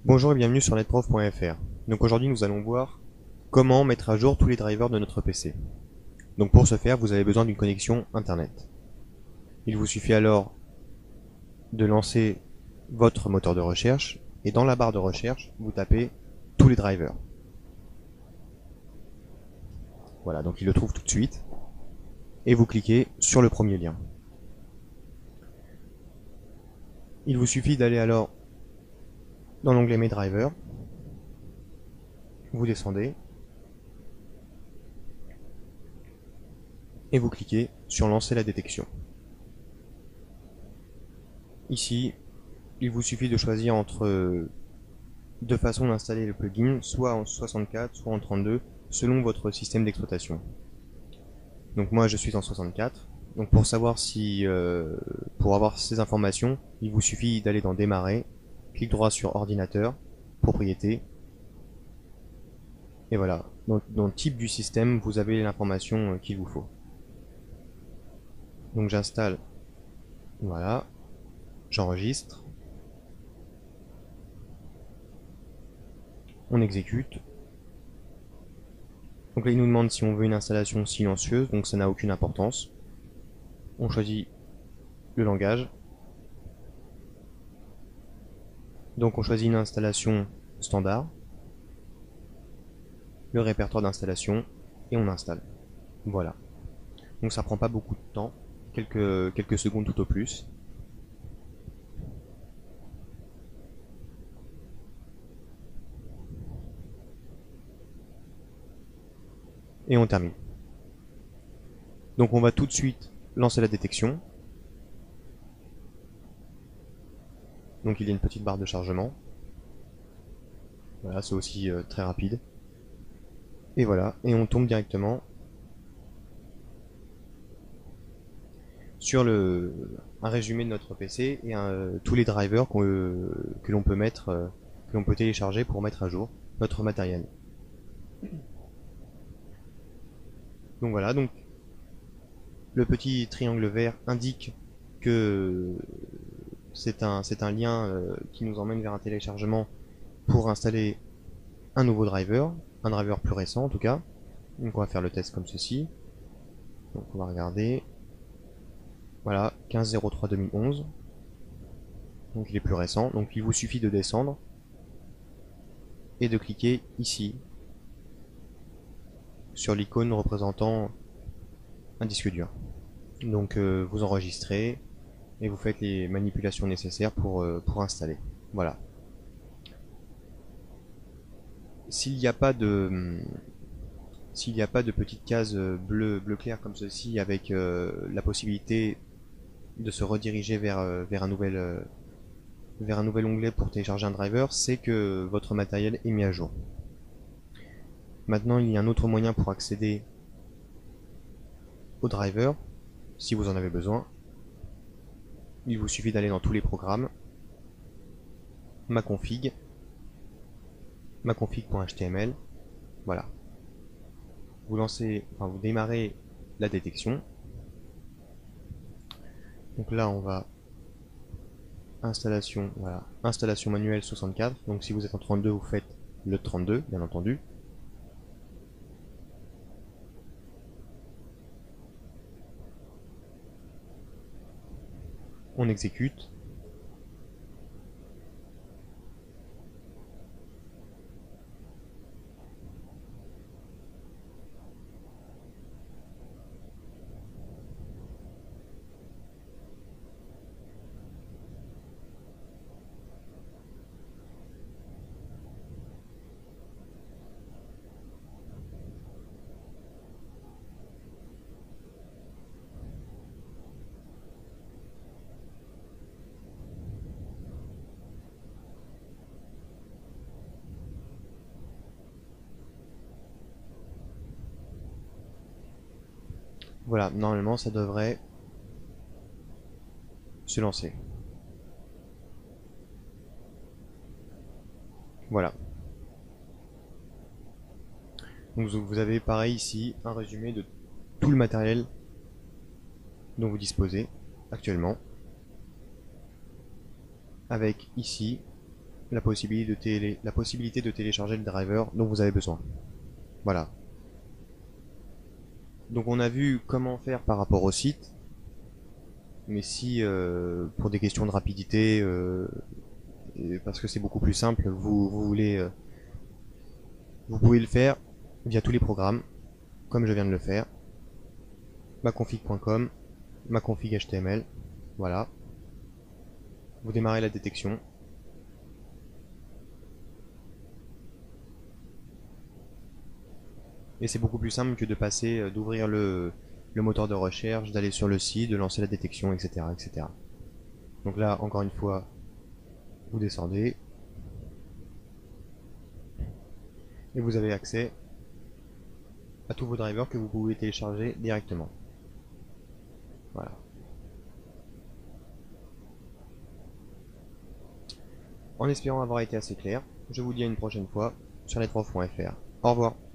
Bonjour et bienvenue sur netprof.fr. Donc aujourd'hui nous allons voir comment mettre à jour tous les drivers de notre PC. Donc pour ce faire vous avez besoin d'une connexion internet. Il vous suffit alors de lancer votre moteur de recherche et dans la barre de recherche vous tapez tous les drivers. Voilà, donc il le trouve tout de suite et vous cliquez sur le premier lien. Il vous suffit d'aller alors dans l'onglet Mes drivers, vous descendez et vous cliquez sur Lancer la détection. Ici, il vous suffit de choisir entre deux façons d'installer le plugin, soit en 64, soit en 32, selon votre système d'exploitation. Donc moi je suis en 64. Donc pour savoir si, pour avoir ces informations, il vous suffit d'aller dans Démarrer, clic droit sur Ordinateur, Propriétés, et voilà. Dans le type du système, vous avez l'information qu'il vous faut. Donc j'installe, voilà, j'enregistre, on exécute. Donc là il nous demande si on veut une installation silencieuse, donc ça n'a aucune importance. On choisit le langage. Donc on choisit une installation standard, le répertoire d'installation, et on installe. Voilà. Donc ça prend pas beaucoup de temps, quelques secondes tout au plus. Et on termine. Donc on va tout de suite lancer la détection. Donc il y a une petite barre de chargement. Voilà, c'est aussi très rapide. Et voilà, et on tombe directement sur un résumé de notre PC et tous les drivers que l'on peut mettre, que l'on peut télécharger pour mettre à jour notre matériel. Donc voilà, donc le petit triangle vert indique que c'est un lien qui nous emmène vers un téléchargement pour installer un nouveau driver, un driver plus récent en tout cas. Donc on va faire le test comme ceci. Donc on va regarder. Voilà, 15.03.2011. Donc il est plus récent. Donc il vous suffit de descendre et de cliquer ici sur l'icône représentant un disque dur. Donc vous enregistrez et vous faites les manipulations nécessaires pour installer. Voilà. S'il n'y a pas de petite case bleu clair comme ceci avec la possibilité de se rediriger vers un nouvel onglet pour télécharger un driver, c'est que votre matériel est mis à jour. Maintenant, il y a un autre moyen pour accéder au driver, si vous en avez besoin. Il vous suffit d'aller dans tous les programmes, ma config.html, voilà. Vous démarrez la détection. Donc là, on va installation, voilà, installation manuelle 64. Donc si vous êtes en 32, vous faites le 32, bien entendu. On exécute. Voilà, normalement ça devrait se lancer. Voilà. Donc vous avez pareil ici un résumé de tout le matériel dont vous disposez actuellement. Avec ici la possibilité de télécharger le driver dont vous avez besoin. Voilà. Donc on a vu comment faire par rapport au site, mais si pour des questions de rapidité, et parce que c'est beaucoup plus simple, vous pouvez le faire via tous les programmes, comme je viens de le faire. Maconfig.com, maconfig HTML, voilà. Vous démarrez la détection. Et c'est beaucoup plus simple que de passer, d'ouvrir le moteur de recherche, d'aller sur le site, de lancer la détection, etc., etc. Donc là, encore une fois, vous descendez et vous avez accès à tous vos drivers que vous pouvez télécharger directement. Voilà. En espérant avoir été assez clair, je vous dis à une prochaine fois sur les 3.fr. Au revoir.